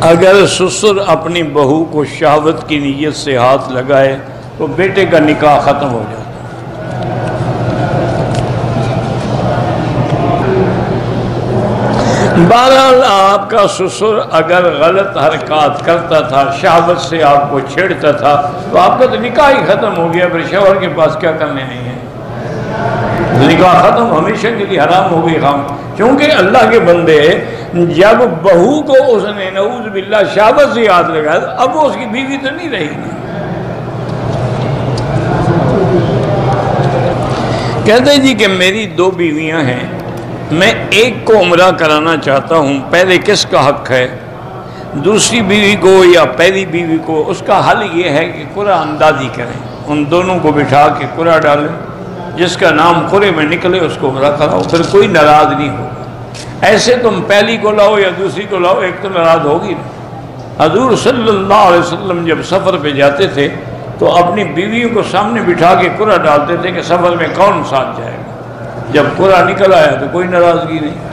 अगर ससुर अपनी बहू को शहावत की नीयत से हाथ लगाए तो बेटे का निकाह ख़त्म हो जाता है। बहरहाल आपका ससुर अगर गलत हरकत करता था, शहावत से आपको छेड़ता था, तो आपका तो निकाह ही ख़त्म हो गया। फिर शौहर के पास क्या करने आई हैं? निकाह ख़त्म, हमेशा के लिए हराम हो गई खाम। क्योंकि अल्लाह के बंदे जब बहू को उसने नऊज़ बिल्लाह शहावत से हाथ लगाया, अब वो उसकी बीवी तो नहीं रही। कहते जी कि मेरी 2 बीवियां हैं, मैं एक को उम्रा कराना चाहता हूँ, पहले किसका हक है? दूसरी बीवी को या पहली बीवी को? उसका हल ये है कि कुरा अंदाजी करें, उन दोनों को बिठा के कुरा डालें, जिसका नाम कुरे में निकले उसको उम्रा कराओ, फिर कोई नाराज़ नहीं होगा। ऐसे तुम पहली को लाओ या दूसरी को लाओ, एक तो नाराज़ होगी ना। हजूर सल्लल्लाहु अलैहि वसल्लम जब सफ़र पे जाते थे तो अपनी बीवियों को सामने बिठा के कुरा डालते थे कि सफ़र में कौन साथ जाएगा। जब कुरा निकल आया तो कोई नाराज़गी नहीं।